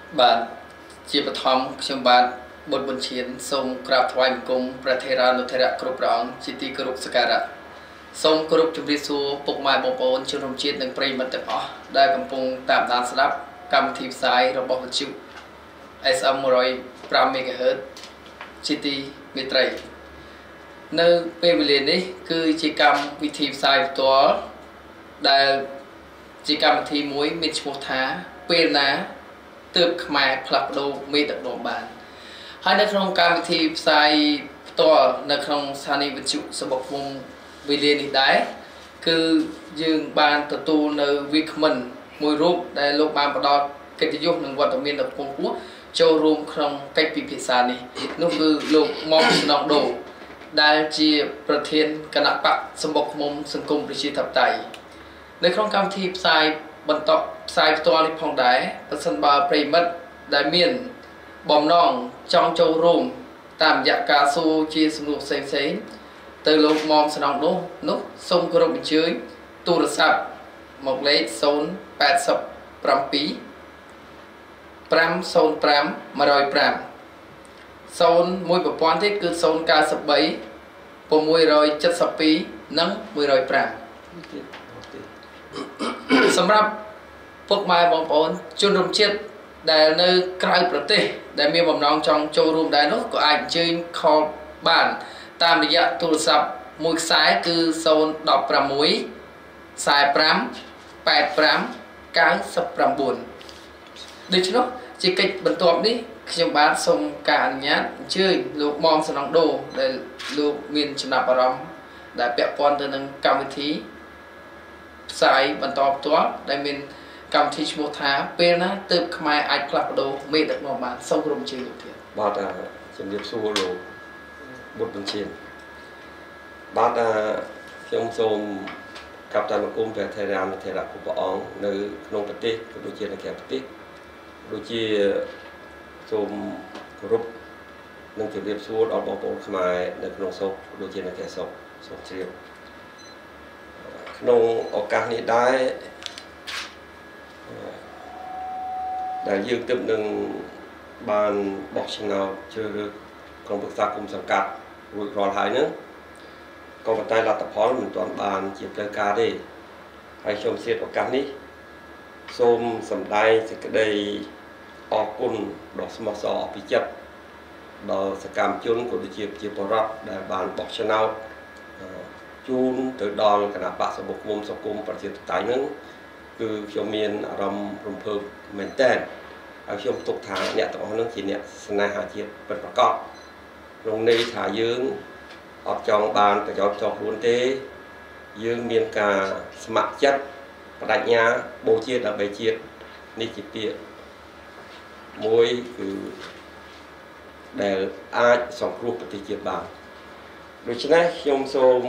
បាទជាបឋមខ្ញុំបាទបុត្របុញ្ជាតិសូមក្រាបថ្វាយបង្គំព្រះថេរានុថេរៈគ្រប់ព្រះអង្គជាទីគោរពសក្ការៈសូមគោរពជម្រាបសួរពុកម៉ែបងប្អូនជនរួមជាតិនិងប្រិយមិត្តទាំងអស់ដែលកំពុងតាមដានស្ដាប់កម្មវិធីផ្សាយរបស់វិទ្យុ SM 105 MHz ជាទីមេត្រីនៅពេលវេលានេះគឺជាកម្មវិធីផ្សាយផ្ទាល់ដែលជាកម្មវិធីមួយមានឈ្មោះថាពេលណាទើបខ្មែរផ្លាស់ប្ដូរមេដឹកនាំបានហើយនៅក្នុងកម្មវិធីផ្សាយផ្ទាល់នៅក្នុងស្ថានីយ៍វិទ្យុសបុកឃុំវេលានេះដែរគឺយើងបានទទួលនៅវាគ្មិនមួយរូបដែលលោកបានផ្ដល់កិត្តិយសនិងវត្តមានដល់ពលរដ្ឋចូលរួមក្នុងកិច្ចពិភាក្សានេះនោះគឺលោកមុំស្នងដូដែលជាប្រធានគណៈបកសម្បុកឃុំសង្គមប្រជាធិបតេយ្យនៅក្នុងកម្មវិធីផ្សាយបន្តផ្សាយផ្ទាល់នេះផងដែរប្រសិនបើប្រិមិត្តដែលមានបំណងចង់ចូលរួមតាមរយៈការសួរជាសំណួរផ្សេងៗទៅលោកមុំស្នងដូនោះសូមគោរពអញ្ជើញទូរស័ព្ទមកលេខ087 505 105 0មួយប្រព័ន្ធទៀតគឺ093 672និង105សម្រាប់ពុកម៉ែបងប្អូនជនរួមជាតិដែលនៅក្រៅប្រទេសដែលមានបំណងចង់ចូលរួមដែរនោះក៏អាចអញ្ជើញខលបានតាមរយៈទូរស័ព្ទមួយខ្សែគឺ016 45 85 99ដូច្នោះជាកិច្ចបន្ទាប់នេះខ្ញុំបាទសូមការអនុញ្ញាតអញ្ជើញលោកមុំស្នងដូដែលលោកមានចំណាប់អារម្មណ៍ដែលពាក់ព័ន្ធទៅនឹងកម្មវិធីផ្សាយបន្តផ្ទាល់ដែលមានកម្មវិធីឈ្មោះថាពេលណាទើបខ្មែរអាចផ្លាស់ប្ដូរមេដឹកនាំបានសូមក្រុមជើងលោកទៀតបាទជំរាបសួរលោកបុត្របញ្ជាបាទខ្ញុំសូមក្រាបថ្វាយបង្គំព្រះថេរានុថេរៈគ្រប់ព្រះអង្គនៅក្នុងប្រទេសក៏ដូចជានៅក្រៅប្រទេសដូចជាសូមគោរពនិងជម្រាបសួរដល់បងប្អូនខ្មែរនៅក្នុងស្រុកដូចជានៅក្រៅស្រុកសូមជ្រាបក្នុងឱកាសនេះដែរដែលយើងទើបនឹងបានបោះឆ្នោតជ្រើសរើសក្រុមប្រឹក្សាគុំសង្កាត់រួចរាល់ហើយហ្នឹងក៏ប៉ុន្តែលទ្ធផលមិនទាន់បានជាផ្លូវការទេហើយខ្ញុំសូមឱកាសនេះសូមសម្ដែងសេចក្តីអរគុណដ៏ស្មោះសរពីចិត្តដល់សកម្មជនក៏ដូចជាប្រជាពលរដ្ឋដែលបានបោះឆ្នោតជូនទៅដល់គណៈបកសម្បុកឃុំសង្គមប្រជាធិបតេយ្យហ្នឹងគឺខ្ញុំមានអារម្មណ៍រំភើបមែនទែនហើយខ្ញុំទុកថាអ្នកទាំងអស់ហ្នឹងជាអ្នកស្នេហាជាតិពិតប្រាកដក្នុងន័យថាយើងអត់ចង់បានប្រយោជន៍ផ្ទាល់ខ្លួនទេយើងមានការស្ម័គ្រចិត្តបដិញ្ញាបូជាដើម្បីជាតិនេះជាពាក្យមួយគឺដែលអាចសង្គ្រោះប្រទេសជាតិបានដូច្នេះខ្ញុំសូម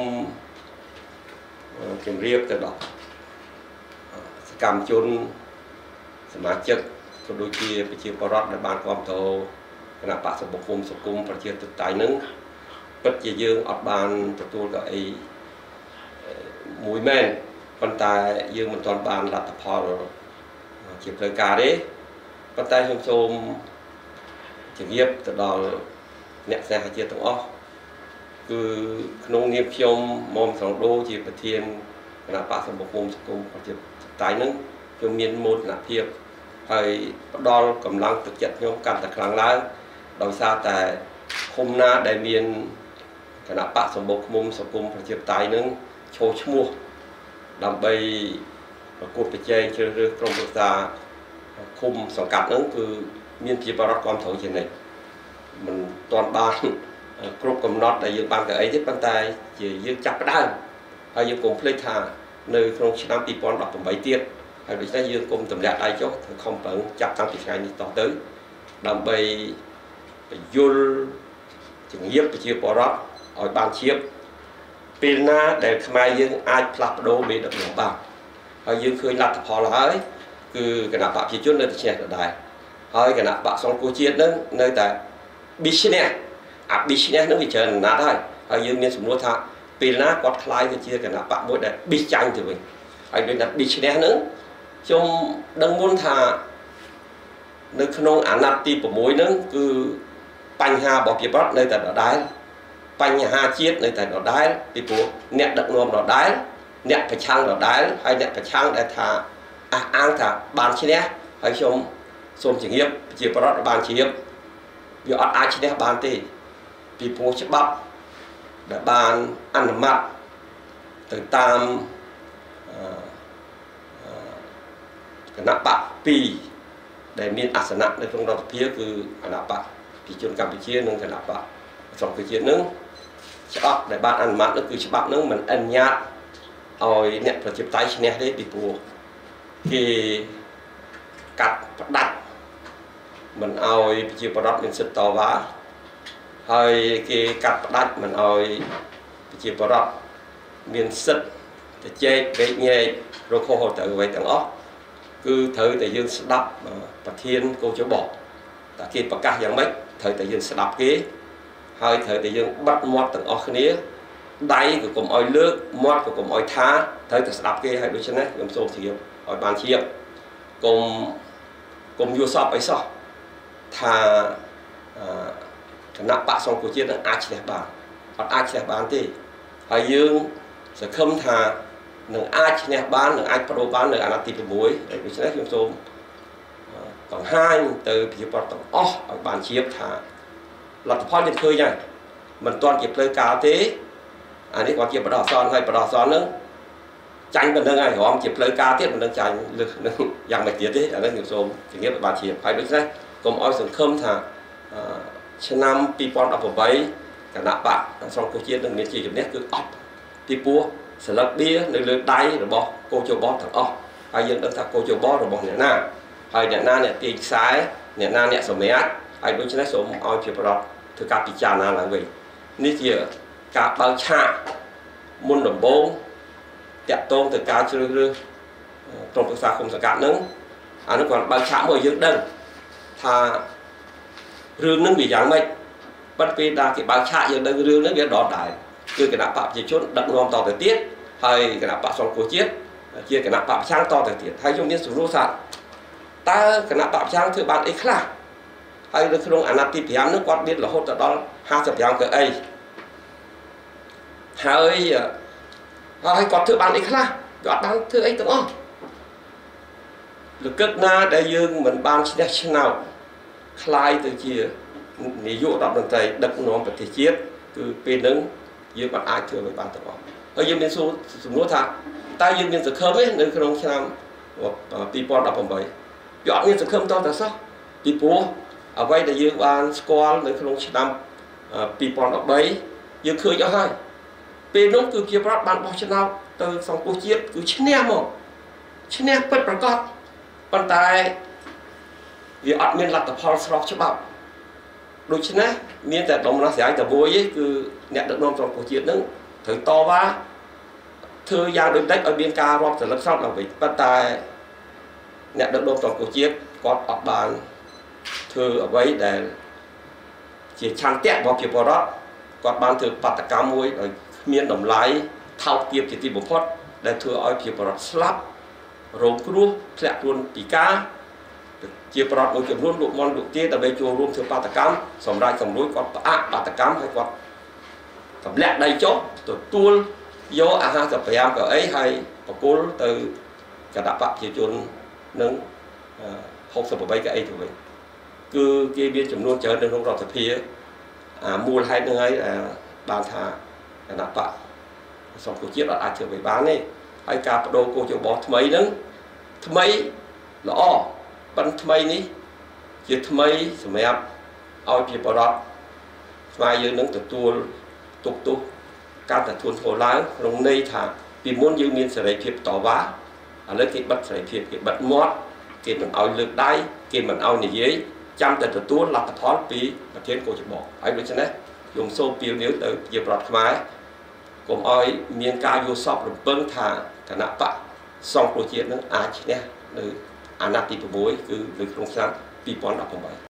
ជម្រាបទៅដល់សកម្មជនសមាជិកក៏ដូចជាប្រជាពលរដ្ឋដែលបានគាំទ្រគណៈបកសម្បុកឃុំសង្គមប្រជាធិបតេយ្យនឹងពិតជាយើងអត់បានទទួលកៅអីមួយមែនប៉ុន្តែយើងមិនទាន់បានលទ្ធផលជាផ្លូវការទេប៉ុន្តែខ្ញុំសូមជម្រាបទៅដល់អ្នកស្នេហាជាតិទាំងអស់គឺក្នុងនាមខ្ញុំមុំស្នងដូជាប្រធានគណៈបកសម្បុកឃុំសង្គមប្រជាធិបតេយ្យនឹងខ្ញុំមានមោទនភាពហើយផ្ដល់កម្លាំងទឹកចិត្តខ្ញុំកាន់តែខ្លាំងឡើងដោយសារតែឃុំណាដែលមានគណៈបកសម្បុកឃុំសង្គមប្រជាធិបតេយ្យនឹងឈរឈ្មោះដើម្បីប្រកួតប្រជែងជ្រើសរើសក្រុមប្រឹក្សាឃុំសង្កាត់នឹងគឺមានជាបរិបទគាំទ្រជានិច្ចមិនទាន់បានគ្រប់កំណត់ដែលយើងបានកៅអីទេប៉ុន្តែជាយើងចាប់ផ្ដើមហើយយើងកុំភ្លេចថានៅក្នុងឆ្នាំ2018ទៀតហើយដូច្នេះយើងកុំទម្លាក់ដៃចុះធ្វើខំប្រឹងចាប់តាំងពីថ្ងៃនេះតទៅដើម្បីបញ្យលជំរាបប្រជាពលរដ្ឋឲ្យបានជ្រាបពេលណាដែលខ្មែរយើងអាចផ្លាស់ប្ដូរមេដឹកនាំបានហើយយើងឃើញលទ្ធផលហើយគឺគណៈបកប្រជាជននៅតែឈ្នះដដែលហើយគណៈបកសង្គ្រោះជាតិនឹងនៅតែប៊ីឈ្នះអាប៊ីឈ្នះនឹងវាច្រើនណាស់ហើយយើងមានសំណួរថាពេលណាគាត់ខ្លាយទៅជាគណៈបកមួយដែលប៊ីចាញ់ទៅវិញហើយដូចថាប៊ីឈ្នះនឹងខ្ញុំដឹងមុនថានៅក្នុងអាណត្តិទី6ហ្នឹងគឺបញ្ហារបស់ប្រជាប្រដ្ឋនៅតែដដែលបញ្ហាជាតិនៅតែដដែលពីព្រោះអ្នកដឹកនាំដដែលអ្នកប្រឆាំងដដែលហើយអ្នកប្រឆាំងដែលថាអះអាងថាបានឈ្នះហើយខ្ញុំសូមជម្រាបប្រជាប្រដ្ឋបានជម្រាបវាអត់អាចឈ្នះបានទេពីព្រោះច្បាប់ដែលបានអនុម័តទៅតាមគណៈបក2ដែលមានអាសនៈនៅក្នុងរដ្ឋាភិបាលគឺគណៈបកប្រជាជនកម្ពុជានិងគណៈបកសង្គ្រោះជាតិនឹងច្បាប់ដែលបានអនុម័តនោះគឺច្បាប់នឹងមិនអនុញ្ញាតឲ្យអ្នកប្រជាធិបតេយ្យឈ្នះទេពីព្រោះគេកាត់ផ្ដាច់មិនឲ្យប្រជាពលរដ្ឋមានសិទ្ធិតវ៉ាហើយគេកាត់ផ្ដាច់មិនឲ្យប្រជាពលរដ្ឋមានសិទ្ធិទៅជែកវែកញែករកខុសត្រូវអ្វីទាំងអស់គឺត្រូវតែយើងស្ដាប់ប្រធានកោជបតែគេប្រកាសយ៉ាងម៉េចត្រូវតែយើងស្ដាប់គេហើយត្រូវតែយើងបិទមាត់ទាំងអស់គ្នាដៃក៏កុំឲ្យលើកមាត់ក៏កុំឲ្យថាត្រូវតែស្ដាប់គេហើយដូច្នេះខ្ញុំសូមជ្រាបឲ្យបានជ្រាបកុំយល់សពអីសោះថាគណៈបកសង្គ្រោះជាតិនឹងអាចឈ្នះបានអត់អាចឈ្នះបានទេហើយយើងសង្ឃឹមថានឹងអាចឈ្នះបាននឹងអាចបដូរបាននៅអាណត្តិទី6ហើយដូច្នេះខ្ញុំសូមបង្ហាញទៅប្រជាពលរដ្ឋទាំងអស់ឲ្យបានជ្រាបថាលទ្ធផលយើងឃើញហើយមិនទាន់ជាផ្លូវការទេអានេះគាត់ជាបដោះអសនហើយបដោះអសននឹងចាញ់ប៉ុណ្្នឹងហើយរំជាផ្លូវការទៀតមិនដឹងចាញ់លើសនឹងយ៉ាងម៉េចទៀតទេអានេះខ្ញុំសូមជំរាបឲ្យបានជ្រាបហើយដូច្នេះកុំឲ្យសង្ឃឹមថាឆ្នាំ2018គណៈបកសង្គ្រោះជាតិនឹងមានជាជំនះគឺអត់ពីព្រោះស្លឹកបៀនៅលើដៃរបស់កោជបទាំងអស់ហើយយើងដឹងថាកោជបរបស់អ្នកណាហើយអ្នកណាអ្នកទាញខ្សែអ្នកណាអ្នកសម្រាប់ហើយដូច្នេះសូមឲ្យជាប្រវត្តិធ្វើការពិចារណាឡើងវិញនេះជាការបើកឆាកមុនដំបូងតាក់ទងទៅការជ្រើសរើសក្រុមប្រឹក្សាគុំសង្កាត់នឹងអានោះគាត់បើកឆាកមកយើងដឹងថារឿងនឹងវាយ៉ាងម៉េចប៉ុន្តែពេលដែលគេបើកឆាកយើងដឹងរឿងហ្នឹងវាដដែលគឺគណៈបកប្រជាជនដឹកនាំតទៅទៀតហើយគណៈបកសង្គ្រោះជាតិជាគណៈបកប្រឆាំងតទៅទៀតហើយខ្ញុំមានសួរថាតើគណៈបកប្រឆាំងធ្វើបានអីខ្លះហើយនៅក្នុងអាណត្តិទី5នោះគាត់មានរហូតដល់55កៅអីហើយគាត់ធ្វើបានអីខ្លះគាត់បានធ្វើអីទាំងអស់លកឹកណាដែលយើងមិនបានឈ្នះឆ្នោតคล้ายទៅជានាយករដ្ឋមន្ត្រីដឹកនាំប្រទេសជាតិគឺពេលហ្នឹងយើងមិនអាចធ្វើឲ្យបានទាំងអស់ហើយយើងមានសំណួរថាតើយើងមានសង្ឃឹមទេនៅក្នុងឆ្នាំ2018វាអត់មានសង្ឃឹមតទៅសោះពីព្រោះអ្វីដែលយើងបានស្គាល់នៅក្នុងឆ្នាំ2013យើងឃើញអស់ហើយពេលនោះគឺជាប្រដ្ឋបានបោះឆ្នោតទៅសង្គ្រោះជាតិគឺឈ្នះមកឈ្នះពិតប្រាកដប៉ុន្តែវាអត់មានលទ្ធផលស្របច្បាប់ដូច្នេះមានតែដំណោះស្រាយតែមួយទេគឺអ្នកដឹកនាំសង្គ្រោះជាតិនឹងត្រូវតវ៉ាធ្វើយ៉ាងដូចតិចឲ្យមានការរាប់សន្លឹកសពឡើងវិញប៉ុន្តែអ្នកដឹកនាំសង្គ្រោះជាតិគាត់អត់បានធ្វើអ្វីដែលជាឆន្ទៈរបស់ប្រជាពលរដ្ឋគាត់បានធ្វើបាតកម្មមួយដោយគ្មានតម្លៃថោកទាបជាទីបំផុតដែលធ្វើឲ្យប្រជាពលរដ្ឋស្លាប់រងគ្រោះធ្លាក់ខ្លួនពិការជាប្រវត្តិមួយចំនួនលោកមន់លោកទាដើម្បីចូលរួមធ្វើបាតកម្មសម្រាប់សម្រួលគាត់ផ្អាកបាតកម្មហើយគាត់ទម្លាក់ដៃចុះទទួលយកអាហារ55កៅអីហើយបកគលទៅគណៈបកប្រជាជននឹង68កៅអីទៅវិញគឺគេមានចំនួនច្រើននៅក្នុងរដ្ឋសភាមូលហេតុនឹងហើយបានថាគណៈបកសង្គ្រោះជាតិអត់អាចធ្វើឲ្យបានទេហើយការបដូរគោលយោបល់ថ្មីហ្នឹងថ្មីល្អប៉ុន្តែថ្មីនេះជាថ្មីសម្រាប់ឲ្យជាបរិបទស្មារតីយើងនឹងទទួលទុកទោសការតែធ្ងន់ឡើងក្នុងន័យថាពីមុនយើងមានសេរីភាពតវ៉ាឥឡូវគេបិទសេរីភាពគេបិទមាត់គេមិនឲ្យលើកដៃគេមិនឲ្យនិយាយចាំតែទទួលលទ្ធផលពីប្រធានកោជបហើយដូច្នេះខ្ញុំសូមពៀវនាវទៅជាប្រដ្ឋខ្មែរកុំឲ្យមានការយល់សប្តិរំពឹងថាគណៈបកសង្គ្រោះជាតិនឹងអាចឈ្នះនៅអាណត្តិទី6គឺនៅក្នុងឆ្នាំ2018